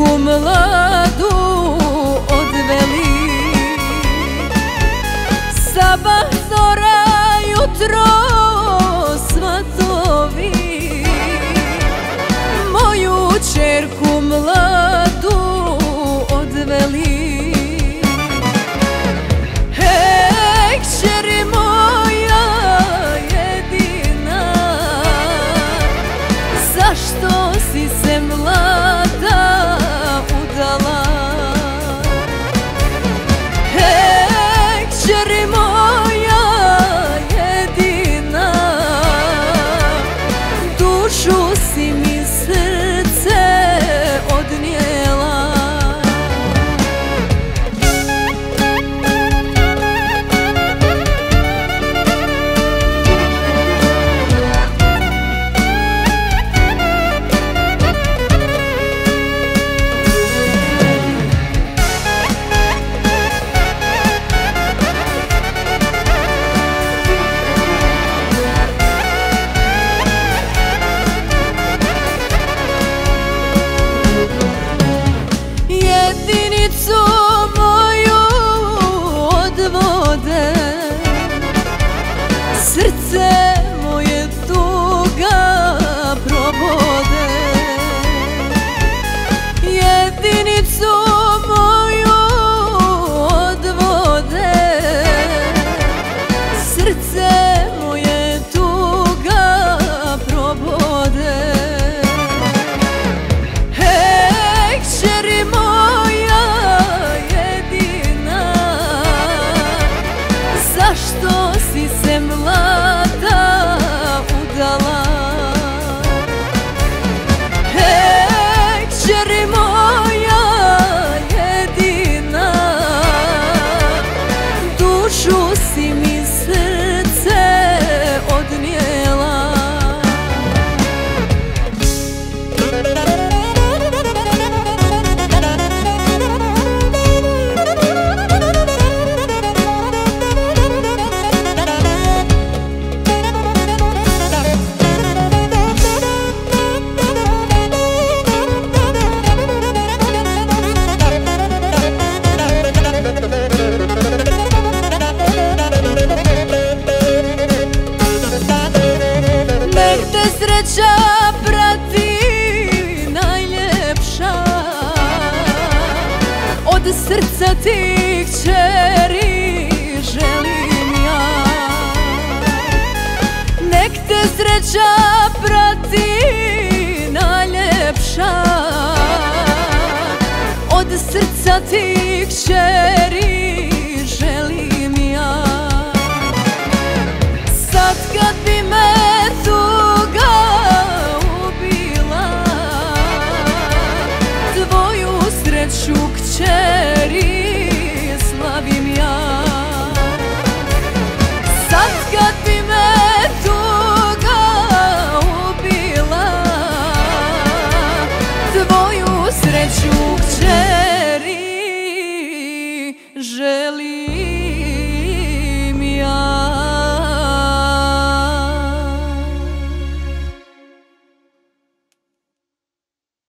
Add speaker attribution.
Speaker 1: kćerku mladu odveli. Sabah, zora, jutro, svatovi moju kćerku mladu odveli. Hej, kćeri moja jedina, zašto si se mlada udala? Hej, kćeri moja jedina, dušu si mi srce odnijela. Jedinicu moju odvode, srce moje tuga probode. Jedinicu moju odvode, srce moje tuga probode. Hej, kćeri moja jedina, zašto si se mlada udala? Hej, kćeri moja jedina, dušu si mi srce odnijela. Nek te sreća prati najljepša, od srca ti kćeri želim ja. Nek te sreća prati najljepša, od srca ti kćeri želim ja. Sad kad bi me tuga ubila, tvoju sreću kćeri